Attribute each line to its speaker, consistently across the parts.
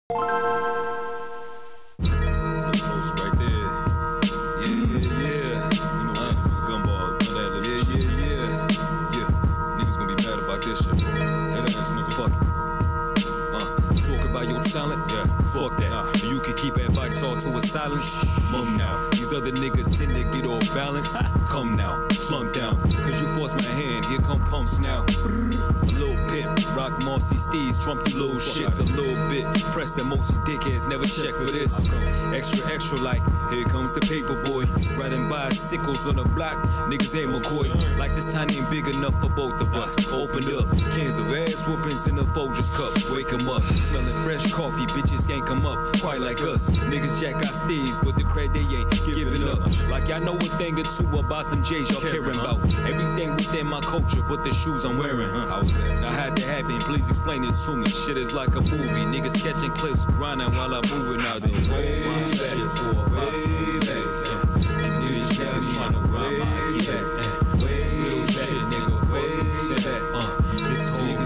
Speaker 1: Close right there. Yeah. You know, gumball, that little shit. Yeah. Niggas gonna be mad about this shit, bro. That ass nigga, fuck it. Talk about your talent? Yeah, fuck that. You can keep advice all to a silence. Mum now. These other niggas tend to get off balance. Come now, slump down. Cause you force my hand, here come pumps now. A little pit, rock mossy steeds, trump you little shits a little bit. Press that most dickheads never check for this. Extra like, here comes the paper boy. Riding bicycles on the block, niggas ain't McCoy. Like this time ain't big enough for both of us. Opened up, cans of ass whoopings in a Folgers cup. Wake 'em up, smelling fresh coffee, bitches can't come up. Quite like us, niggas jack our steeds, but the credit they ain't giving up. Like y'all know a thing or two about some J's y'all caring about. Everything within my culture, but the shoes I'm wearing. How was that? Now had to happen, please explain it to me. Shit is like a movie, niggas catching clips, grinding while I'm moving out the way. Shit for about some days. Niggas trying to ride my gas. This real shit, nigga. This whole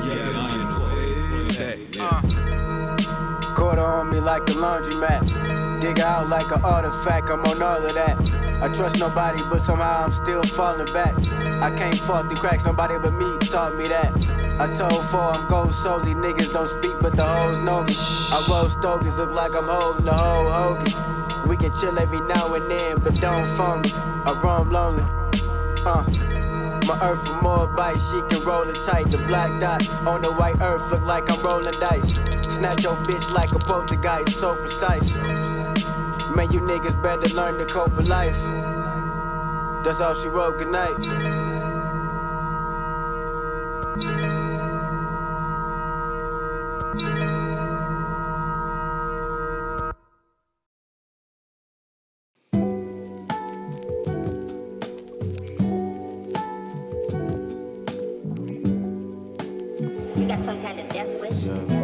Speaker 2: Quarter on me like the laundromat. Dig out like an artifact, I'm on all of that. I trust nobody, but somehow I'm still falling back. I can't fall through cracks, nobody but me taught me that. I told 4 I'm gold solely, niggas don't speak but the hoes know me. I roll stogies, look like I'm holding the whole hoagie. We can chill every now and then, but don't phone me. I roam lonely. My earth for more bites, she can roll it tight. The black dot on the white earth look like I'm rolling dice. Snatch your bitch like a poltergeist, so precise. Man, you niggas better learn to cope with life. That's all she wrote, good night.
Speaker 3: You got some kind of death wish?
Speaker 4: Yeah.